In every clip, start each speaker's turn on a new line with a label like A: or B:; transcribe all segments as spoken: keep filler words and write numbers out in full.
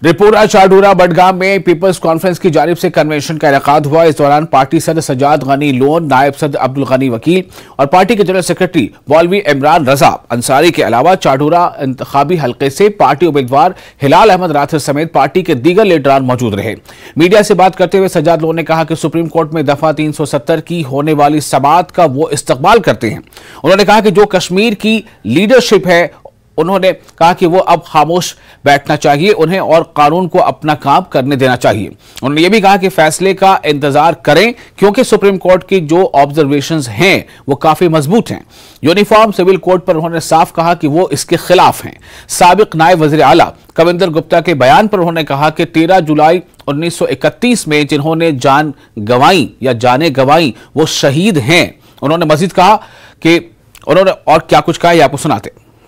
A: त्रिपुरा चाडूरा बडगाम में peoples conference की जानिब से कन्वेंशन का इंतखाब हुआ। इस दौरान पार्टी सदर सजाद गनी लोन, नायब सदर अब्दुल गनी वकील और पार्टी के जनरल सेक्रेटरी मौलवी इमरान रजा अंसारी के अलावा चाडूरा इंतखाबी हल्के से पार्टी उम्मीदवार हिलाल अहमद राथिर समेत पार्टी के दीगर लीडरान मौजूद रहे। मीडिया से बात करते हुए सजाद लोन ने कहा कि सुप्रीम कोर्ट में दफा तीन सौ सत्तर की होने वाली समाअत का वो इस्तकबाल करते हैं। उन्होंने कहा कि जो कश्मीर की लीडरशिप है, उन्होंने कहा कि वो अब खामोश बैठना चाहिए, उन्हें और कानून को अपना काम करने देना चाहिए। उन्होंने ये भी कहा कि फैसले का इंतजार करें क्योंकि सुप्रीम कोर्ट की जो ऑब्जर्वेशंस हैं वो काफी मजबूत हैं। यूनिफॉर्म सिविल कोड पर उन्होंने साफ कहा कि वो इसके खिलाफ हैं। साबिक नायब वजीर आला कविंदर गुप्ता के बयान पर उन्होंने कहा कि तेरह जुलाई उन्नीस सौ इकतीस में जिन्होंने जान गंवाई या जाने गंवाई वो शहीद हैं। उन्होंने मजीद कहा कि उन्होंने और क्या कुछ कहा ये आपको सुनाते।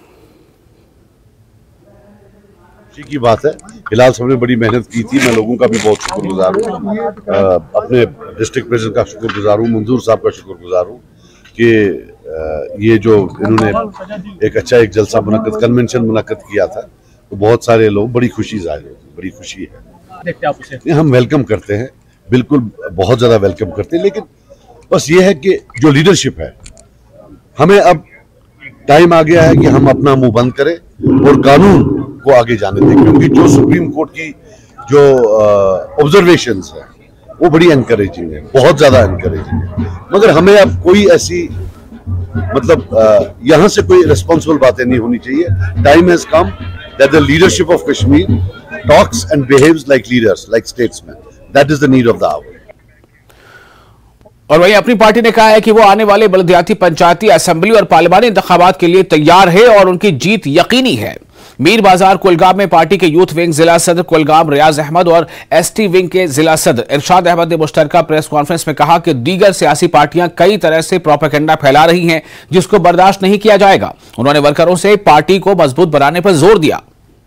B: की बात है, हिलाल साहब ने बड़ी मेहनत की थी, मैं लोगों का भी बहुत शुक्रगुजार हूँ, अपने डिस्ट्रिक्ट प्रेसिडेंट का शुक्रगुजार हूँ, मंजूर साहब का शुक्रगुजार हूँ कि ये जो इन्होंने एक अच्छा एक जलसा मुनक्कद कन्वेंशन मुनक्कद किया था, तो बहुत सारे लोग बड़ी खुशी जाहिर होती, बड़ी खुशी है। हम वेलकम करते हैं, बिल्कुल बहुत ज़्यादा वेलकम करते हैं, लेकिन बस ये है कि जो लीडरशिप है, हमें अब टाइम आ गया है कि हम अपना मुंह बंद करें और कानून को आगे जाने दें, क्योंकि जो सुप्रीम कोर्ट की जो ऑब्जर्वेशंस है वो बड़ी एनकरेजिंग है, बहुत ज्यादा एनकरेजिंग है। मगर हमें अब कोई ऐसी मतलब यहाँ से कोई रिस्पॉन्सिबल बातें नहीं होनी चाहिए। Time has come that the leadership of Kashmir talks and behaves like leaders, like statesman. That is the need of the hour.
A: और वहीं अपनी पार्टी ने कहा है कि वो आने वाले बलदियाती, पंचायती, असेंबली और पार्लिमानी इंतखाबात के लिए तैयार है और उनकी जीत यकीनी है। मीर बाजार कुलगाम में पार्टी के यूथ विंग जिला सदर कुलगाम रियाज अहमद और एसटी विंग के जिला सदर इरशाद अहमद ने मुश्तरका प्रेस कॉन्फ्रेंस में कहा कि दीगर सियासी पार्टियां कई तरह से प्रोपेगेंडा फैला रही हैं जिसको बर्दाश्त नहीं किया जाएगा। उन्होंने वर्करों से पार्टी को मजबूत बनाने पर जोर दिया।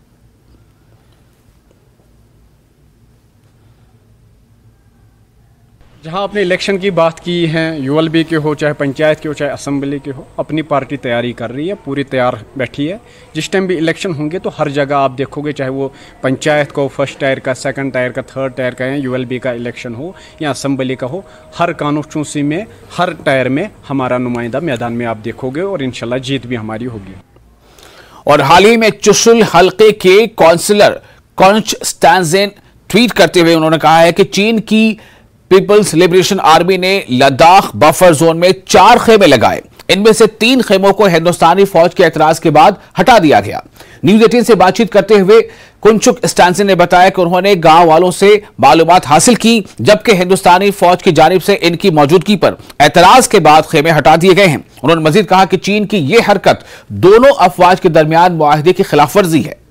C: जहां आपने इलेक्शन की बात की है, यूएलबी के हो, चाहे पंचायत के हो, चाहे असेंबली के हो, अपनी पार्टी तैयारी कर रही है, पूरी तैयार बैठी है। जिस टाइम भी इलेक्शन होंगे तो हर जगह आप देखोगे, चाहे वो पंचायत का हो, फर्स्ट टायर का, सेकंड टायर का, थर्ड टायर का, यूएलबी का इलेक्शन हो या असेंबली का हो, हर कॉन्स्टिट्यूंसी में, हर टायर में हमारा नुमाइंदा मैदान में आप देखोगे और इंशाल्लाह जीत भी हमारी होगी।
A: और हाल ही में चुशुल हल्के के काउंसिलर कॉन्स्टेंजेन ट्वीट करते हुए उन्होंने कहा है कि चीन की पीपल्स लिबरेशन आर्मी ने लद्दाख बफर जोन में चार खेमे लगाए। इनमें से तीन खेमों को हिंदुस्तानी फौज के एतराज के बाद हटा दिया गया। न्यूज एटीन से बातचीत करते हुए कुंचुक स्टैंसन ने बताया कि उन्होंने गांव वालों से मालूमात हासिल की, जबकि हिंदुस्तानी फौज की जानिब से इनकी मौजूदगी पर एतराज के बाद खेमे हटा दिए गए हैं। उन्होंने मजीद कहा कि चीन की यह हरकत दोनों अफवाज के दरमियान मुआहदे की खिलाफवर्जी है।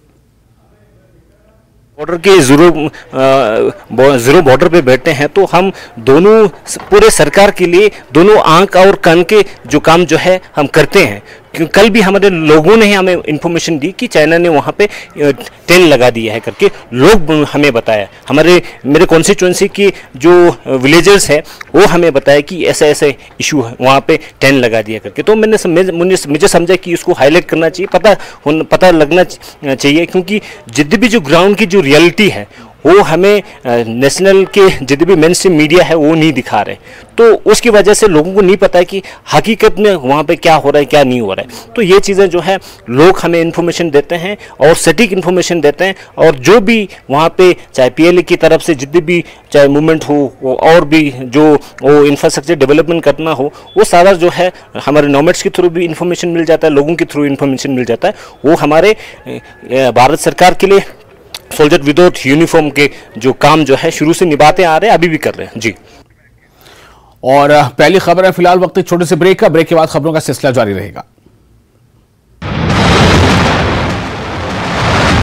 D: बॉर्डर के जीरो जीरो बॉर्डर पे बैठे हैं तो हम दोनों पूरे सरकार के लिए दोनों आंख और कान के जो काम जो है हम करते हैं। क्योंकि कल भी हमारे लोगों ने हमें इन्फॉर्मेशन दी कि चाइना ने वहाँ पे टेन लगा दिया है करके लोग हमें बताया। हमारे मेरे कॉन्स्टिट्यूंसी के जो विलेजर्स है वो हमें बताया कि ऐसे ऐसे इशू है, वहाँ पे टेन लगा दिया करके। तो मैंने मुझे मुझे समझा कि इसको हाईलाइट करना चाहिए, पता पता लगना चाहिए, क्योंकि जितनी भी जो ग्राउंड की जो रियलिटी है वो हमें नेशनल के जितने भी मेन स्ट्रीम मीडिया है वो नहीं दिखा रहे, तो उसकी वजह से लोगों को नहीं पता है कि हकीकत में वहाँ पे क्या हो रहा है, क्या नहीं हो रहा है। तो ये चीज़ें जो है लोग हमें इन्फॉर्मेशन देते हैं और सटीक इन्फॉर्मेशन देते हैं, और जो भी वहाँ पे चाहे पीएलए की तरफ से जितनी भी चाहे मूवमेंट हो और भी जो वो इंफ्रास्ट्रक्चर डेवलपमेंट करना हो, वो सारा जो है हमारे नॉमेट्स के थ्रू भी इन्फॉर्मेशन मिल जाता है, लोगों के थ्रू इन्फॉर्मेशन मिल जाता है। वो हमारे भारत सरकार के लिए सोल्जर विदाउट यूनिफॉर्म के जो काम जो है शुरू से निभाते आ रहे हैं, अभी भी कर रहे हैं जी।
A: और पहली खबर है फिलहाल वक्त छोटे से ब्रेक का, ब्रेक के बाद खबरों का सिलसिला जारी रहेगा।